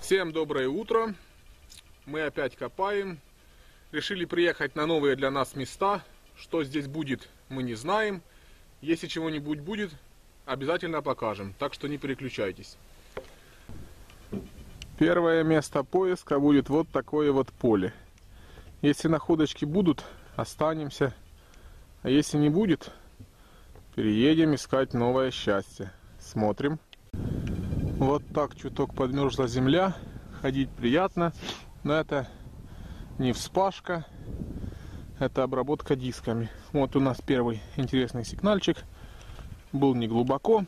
Всем доброе утро. Мы опять копаем. Решили приехать на новые для нас места. Что здесь будет, мы не знаем. Если чего-нибудь будет, обязательно покажем. Так что не переключайтесь. Первое место поиска будет вот такое вот поле. Если находочки будут, останемся. А если не будет, переедем искать новое счастье. Смотрим. Вот так чуток подмерзла земля. Ходить приятно. Но это не вспашка. Это обработка дисками. Вот у нас первый интересный сигнальчик. Был не глубоко.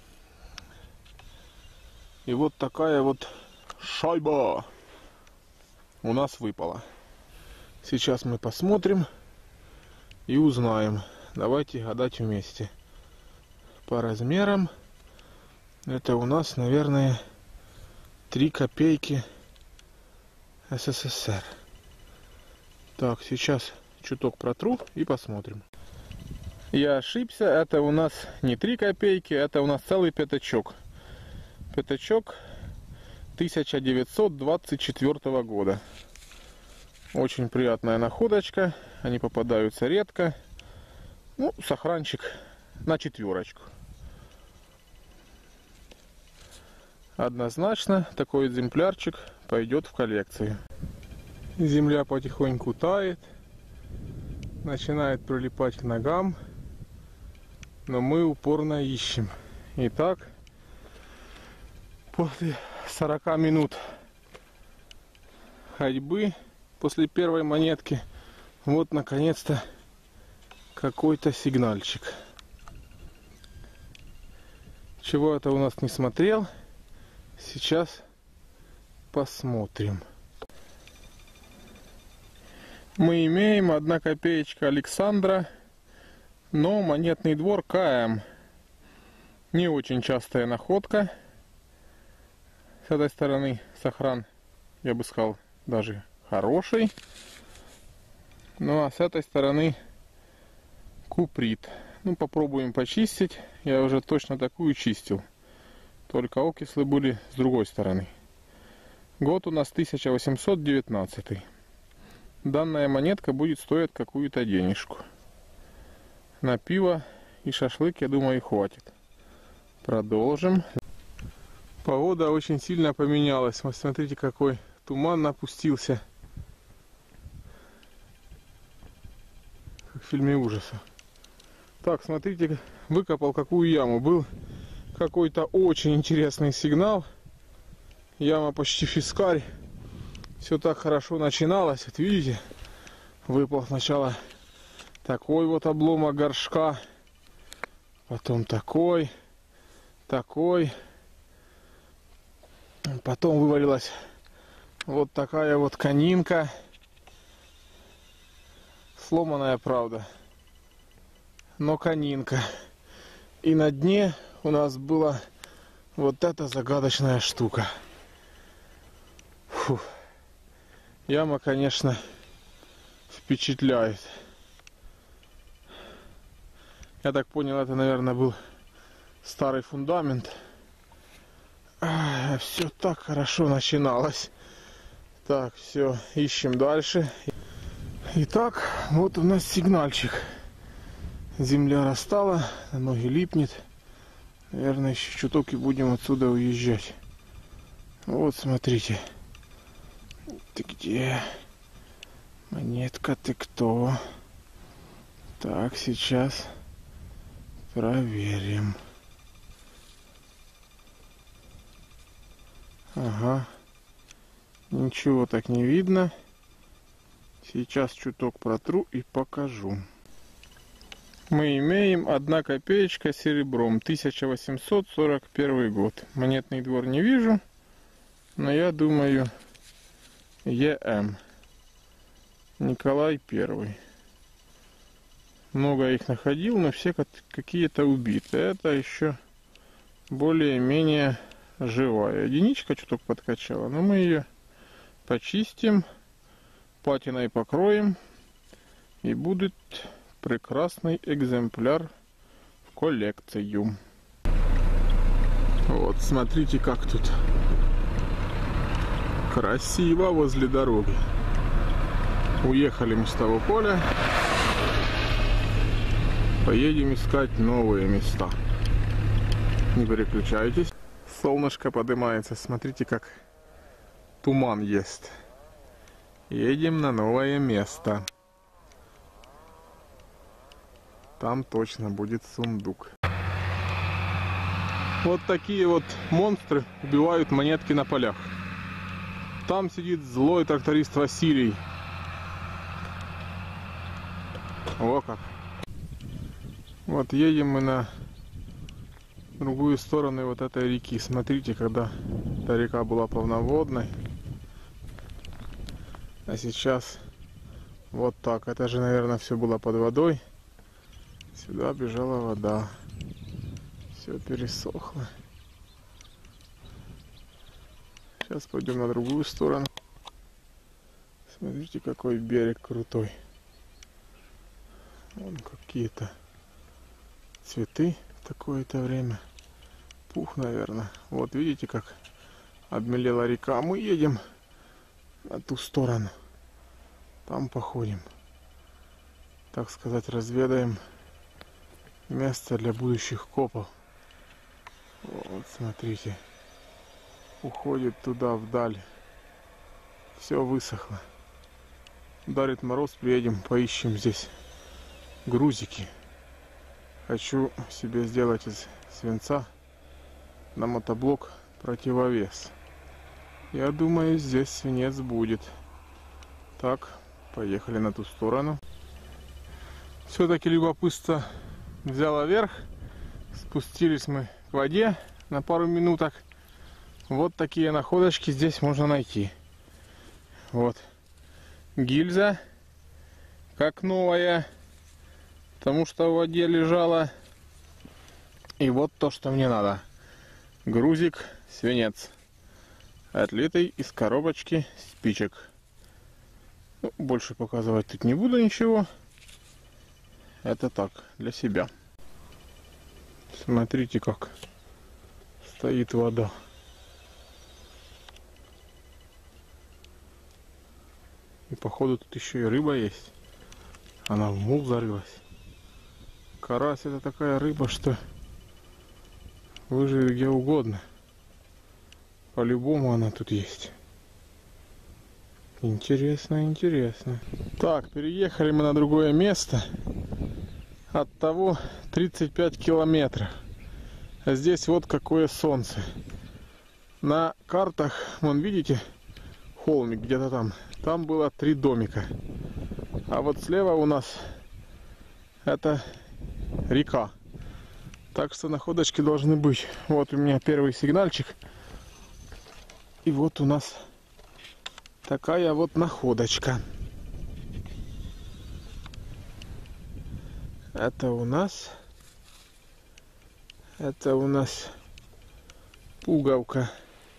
И вот такая вот шайба у нас выпала. Сейчас мы посмотрим и узнаем. Давайте гадать вместе. По размерам это у нас, наверное, 3 копейки СССР. Так, сейчас чуток протру и посмотрим. Я ошибся, это у нас не 3 копейки, это у нас целый пятачок. Пятачок 1924 года. Очень приятная находочка, они попадаются редко. Ну, сохранчик на 4. Однозначно такой экземплярчик пойдет в коллекцию. Земля потихоньку тает, начинает прилипать к ногам, но мы упорно ищем. Итак, после 40 минут ходьбы, после первой монетки, вот наконец-то какой-то сигнальчик. Чего это у нас не смотрел? Сейчас посмотрим. Мы имеем 1 копеечка Александра, но монетный двор КМ. Не очень частая находка. С этой стороны сохран, я бы сказал, даже хороший. Ну а с этой стороны куприт. Ну, попробуем почистить. Я уже точно такую чистил. Только окислы были с другой стороны. Год у нас 1819. Данная монетка будет стоить какую-то денежку. На пиво и шашлык, я думаю, хватит. Продолжим. Погода очень сильно поменялась. Вот смотрите, какой туман напустился. Как в фильме ужасов. Так, смотрите, выкопал какую яму. Был какой-то очень интересный сигнал. Яма почти фискарь. Все так хорошо начиналось. Вот видите, выпал сначала такой вот обломок горшка, потом такой, такой, потом вывалилась вот такая вот конинка, сломанная, правда, но конинка. И на дне у нас была вот эта загадочная штука. Фух. Яма, конечно, впечатляет. Я так понял, это, наверное, был старый фундамент. Все так хорошо начиналось. Так, все, ищем дальше. Итак, вот у нас сигнальчик. Земля растала, ноги липнет. Наверное, еще чуток и будем отсюда уезжать. Вот, смотрите. Ты где? Монетка, ты кто? Так, сейчас проверим. Ага. Ничего так не видно. Сейчас чуток протру и покажу. Мы имеем 1 копеечка серебром, 1841 год. Монетный двор не вижу, но я думаю, ЕМ. Николай I. Много их находил, но все какие-то убиты. Это еще более-менее живая. Единичка чуток подкачала, но мы ее почистим, патиной покроем, и будет прекрасный экземпляр в коллекцию. Вот, смотрите, как тут Красиво возле дороги. Уехали мы с того поля. Поедем искать новые места. Не переключайтесь. Солнышко поднимается. Смотрите, как туман есть. Едем на новое место. Там точно будет сундук. Вот такие вот монстры убивают монетки на полях. Там сидит злой тракторист Василий. О как. Вот едем мы на другую сторону вот этой реки. Смотрите, когда эта река была полноводной. А сейчас вот так. Это же, наверное, все было под водой. Сюда бежала вода. Все пересохло. Сейчас пойдем на другую сторону. Смотрите, какой берег крутой. Вон какие-то цветы в такое-то время. Пух, наверное. Вот видите, как обмелела река. Мы едем на ту сторону. Там походим. Так сказать, разведаем место для будущих копов. Вот, смотрите. Уходит туда вдаль. Все высохло. Ударит мороз, приедем, поищем здесь грузики. Хочу себе сделать из свинца на мотоблок противовес. Я думаю, здесь свинец будет. Так, поехали на ту сторону. Все-таки любопытство взяло верх. Спустились мы к воде на пару минуток. Вот такие находочки здесь можно найти. Вот гильза, как новая, потому что в воде лежала. И вот то, что мне надо. Грузик, свинец, отлитый из коробочки спичек. Ну, больше показывать тут не буду ничего. Это так, для себя. Смотрите, как стоит вода. И походу тут еще и рыба есть. Она в мул зарылась. Карась — это такая рыба, что выживет где угодно. По-любому она тут есть. Интересно, интересно. Так, переехали мы на другое место. От того 35 километров. А здесь вот какое солнце. На картах, вон видите, холмик где-то там. Там было 3 домика. А вот слева у нас это река. Так что находочки должны быть. Вот у меня первый сигнальчик. И вот у нас такая вот находочка. Это у нас пуговка.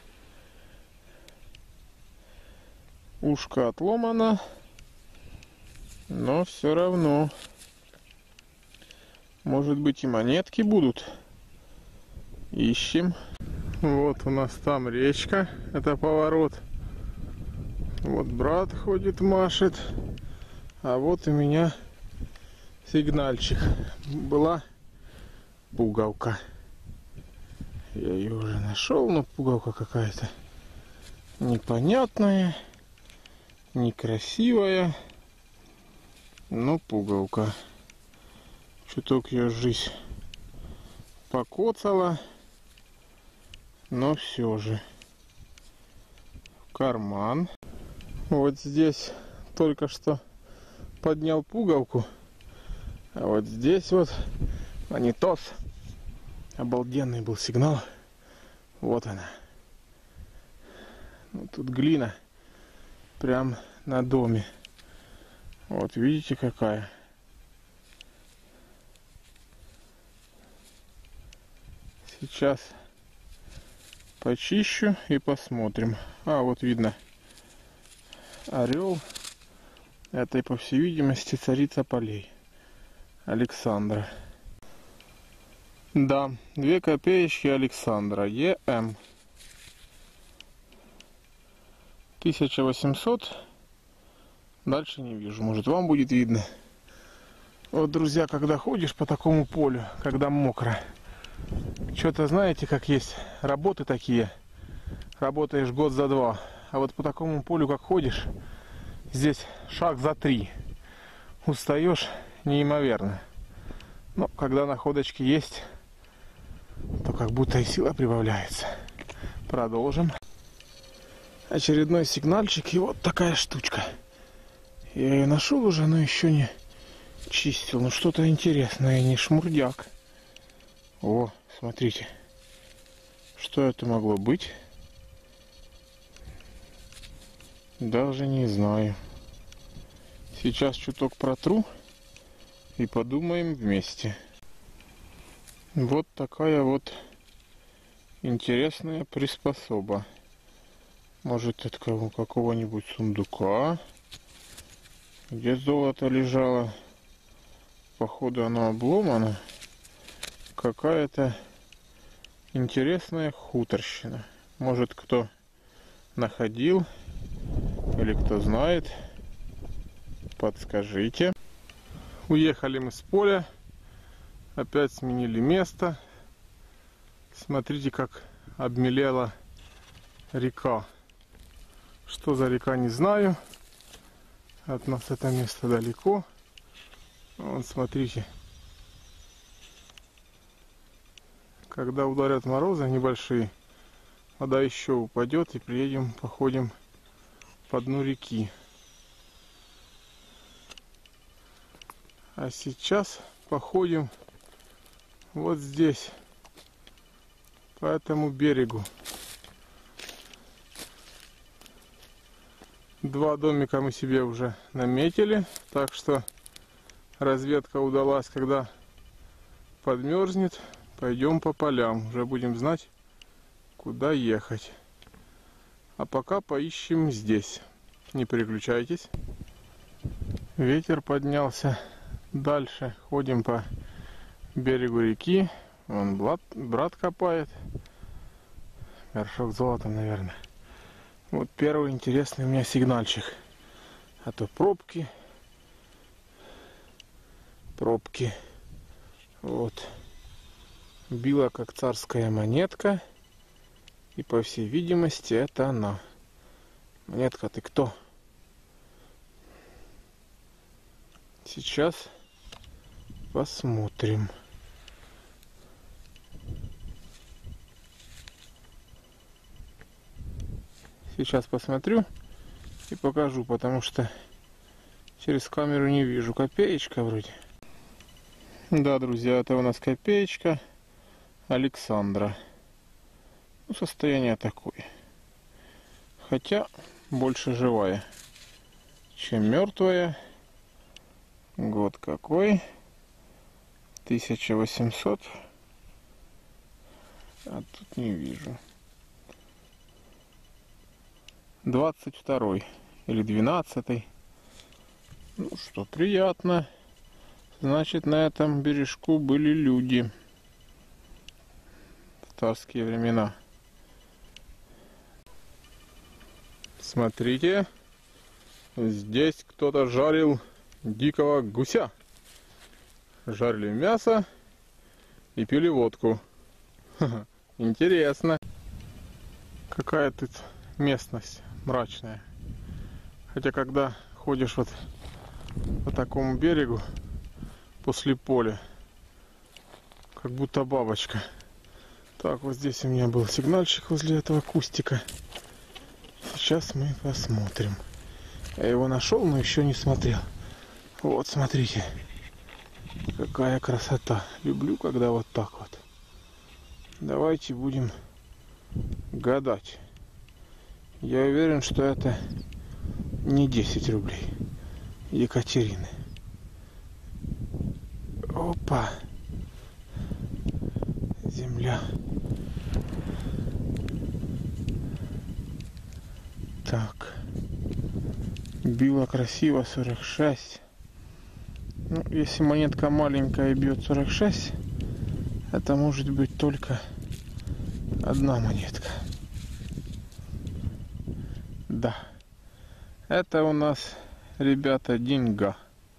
Ушко отломано, но все равно, может быть, и монетки будут. Ищем. Вот у нас там речка, это поворот. Вот брат ходит, машет. А вот у меня сигнальчик. Была пуговка. Я ее уже нашел, но пуговка какая-то непонятная. Некрасивая, но пуговка. Чуток ее жизнь покоцала, но все же. Карман. Вот здесь только что поднял пуговку, а вот здесь вот монетос. Обалденный был сигнал. Вот она. Вот тут глина. Прям на доме. Вот видите, какая. Сейчас почищу и посмотрим. А, вот видно орел. Это, по всей видимости, царица полей. Александра. Да, 2 копеечки Александра. ЕМ. 1800. Дальше не вижу. Может, вам будет видно. Вот, друзья, когда ходишь по такому полю, когда мокро, что-то знаете, как есть работы такие. Работаешь год за два. А вот по такому полю, как ходишь, здесь шаг за 3. Устаешь неимоверно. Но когда находочки есть, то как будто и сила прибавляется. Продолжим. Очередной сигнальчик и вот такая штучка. Я ее нашел уже, но еще не чистил. Ну что-то интересное, не шмурдяк. О, смотрите. Что это могло быть? Даже не знаю. Сейчас чуток протру и подумаем вместе. Вот такая вот интересная приспособа. Может, от какого-нибудь сундука, где золото лежало. Походу, оно обломано. Какая-то интересная хуторщина. Может, кто находил или кто знает, подскажите. Уехали мы с поля. Опять сменили место. Смотрите, как обмелела река. Что за река, не знаю. От нас это место далеко. Вон, смотрите. Когда ударят морозы небольшие, вода еще упадет, и приедем, походим по дну реки. А сейчас походим вот здесь, по этому берегу. 2 домика мы себе уже наметили, так что разведка удалась. Когда подмерзнет, пойдем по полям, уже будем знать, куда ехать. А пока поищем здесь. Не переключайтесь. Ветер поднялся. Дальше ходим по берегу реки. Вон брат копает. Горшок с золотом, наверное. Вот первый интересный у меня сигнальчик. А то пробки. Вот. Била как царская монетка. И по всей видимости это она. Монетка, ты кто? Сейчас посмотрим. Сейчас посмотрю и покажу, потому что через камеру не вижу. Копеечка вроде. Да, друзья, это у нас копеечка Александра. Ну, состояние такое. Хотя больше живая, чем мертвая. Год какой? 1800. А тут не вижу. 22 или 12. Ну что, приятно. Значит, на этом бережку были люди в царские времена. Смотрите, здесь кто-то жарил дикого гуся. Жарили мясо и пили водку. Интересно. Какая тут местность мрачная. Хотя когда ходишь вот по такому берегу после поля, как будто бабочка. Так, вот здесь у меня был сигнальчик возле этого кустика. Сейчас мы посмотрим. Я его нашел, но еще не смотрел. Вот, смотрите. Какая красота. Люблю, когда вот так вот. Давайте будем гадать. Я уверен, что это не 10 рублей Екатерины. Опа. Земля. Так. Била красиво 46. Ну, если монетка маленькая и бьет 46, это может быть только одна монетка. Да. Это у нас, ребята, деньга.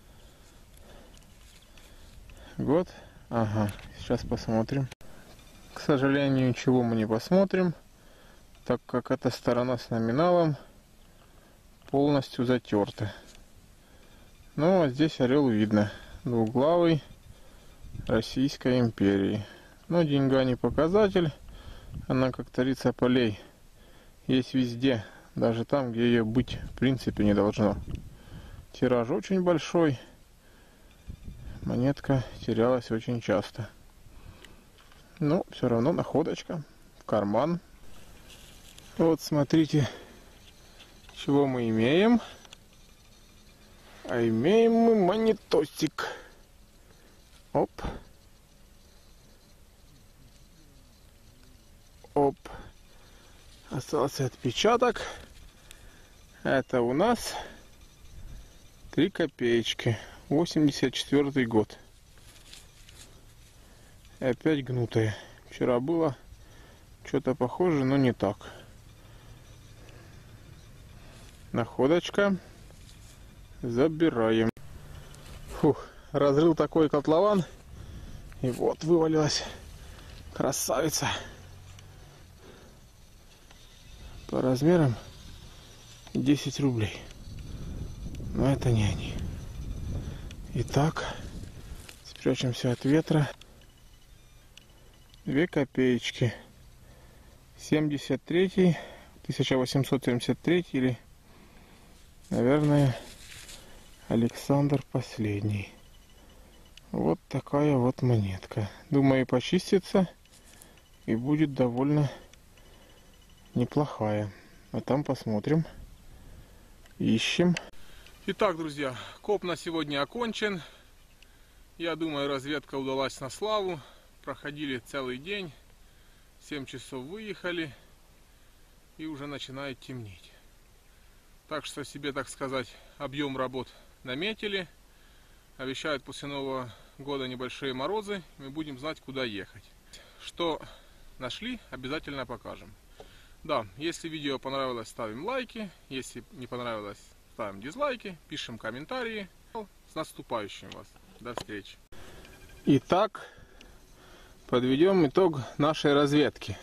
Год. Ага. Сейчас посмотрим. К сожалению, ничего мы не посмотрим, так как эта сторона с номиналом полностью затерта. Ну, а здесь орел видно. Двуглавый Российской империи. Но деньга не показатель. Она, как царица полей, есть везде. Даже там, где ее быть в принципе не должно. Тираж очень большой. Монетка терялась очень часто. Но все равно находочка. В карман. Вот смотрите, чего мы имеем. А имеем мы монетостик. Оп. Оп. Остался отпечаток. Это у нас 3 копеечки. 84 год. И опять гнутая. Вчера было что-то похоже, но не так. Находочка. Забираем. Фух, разрыл такой котлован. И вот вывалилась красавица. По размерам 10 рублей. Но это не они. Итак, спрячем все от ветра. 2 копеечки. 73, 1873 или, наверное, Александр последний. Вот такая вот монетка. Думаю, почистится и будет довольно неплохая. А там посмотрим. Ищем. Итак, друзья, коп на сегодня окончен. Я думаю, разведка удалась на славу. Проходили целый день. 7 часов выехали. И уже начинает темнеть. Так что себе, так сказать, объем работ наметили. Обещают после Нового года небольшие морозы. Мы будем знать, куда ехать. Что нашли, обязательно покажем. Да, если видео понравилось, ставим лайки. Если не понравилось, ставим дизлайки. Пишем комментарии. С наступающим вас. До встречи. Итак, подведем итог нашей разведки.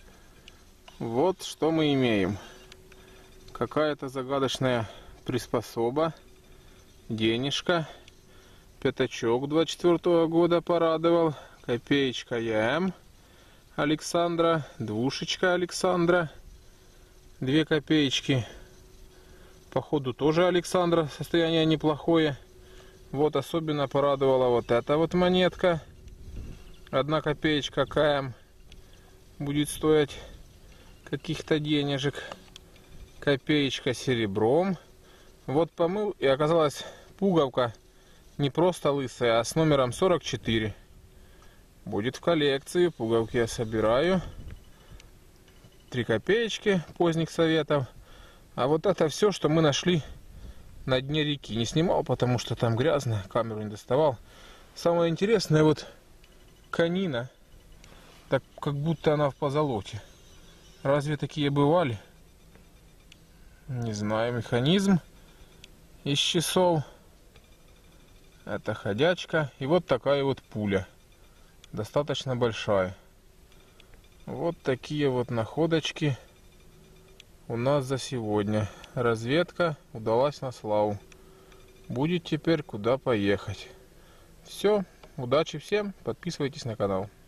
Вот что мы имеем. Какая-то загадочная приспособа. Денежка. Пятачок 24 года порадовал. Копеечка ЯМ Александра. Двушечка Александра. 2 копеечки. Походу тоже Александра. Состояние неплохое. Вот особенно порадовала вот эта вот монетка. 1 копеечка КМ будет стоить каких-то денежек. Копеечка серебром. Вот помыл, и оказалась пуговка не просто лысая, а с номером 44. Будет в коллекции. Пуговки я собираю. 3 копеечки поздних советов. А вот это все, что мы нашли на дне реки. Не снимал, потому что там грязно. Камеру не доставал. Самое интересное, вот конина. Так как будто она в позолоте. Разве такие бывали? Не знаю. Механизм из часов. Это ходячка. И вот такая вот пуля. Достаточно большая. Вот такие вот находочки у нас за сегодня. Разведка удалась на славу. Будет теперь куда поехать. Все. Удачи всем. Подписывайтесь на канал.